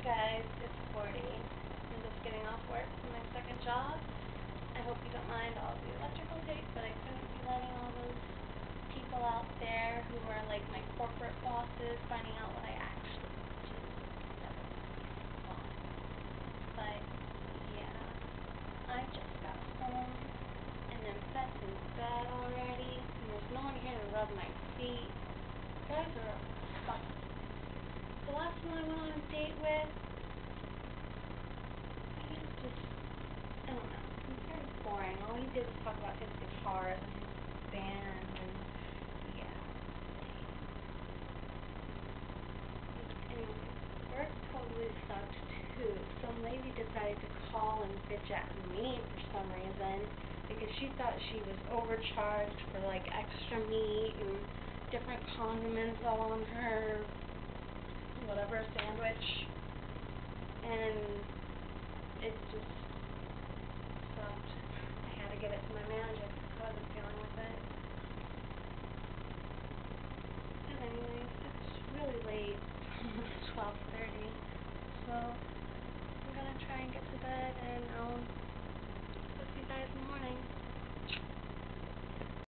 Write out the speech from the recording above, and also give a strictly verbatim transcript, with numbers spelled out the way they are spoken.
guys, it's Corti. I'm just getting off work from my second job. I hope you don't mind all the electrical tape, but I couldn't be letting all those people out there who are like my corporate bosses finding out what I actually do. That would be fun. But yeah, I just got home and then Pet's in bed already, and there's no one here to rub my feet. You guys are fucking. The last one I went on a date with, he was just, I don't know, he was very boring. All he did was talk about his guitars and his band, and yeah. Anyway, work totally sucked too. Some lady decided to call and bitch at me for some reason, because she thought she was overcharged for like extra meat and different condiments all on her whatever sandwich, and it just sucked. I had to give it to my manager because I wasn't feeling with it. And anyways, it's really late, almost twelve thirty, so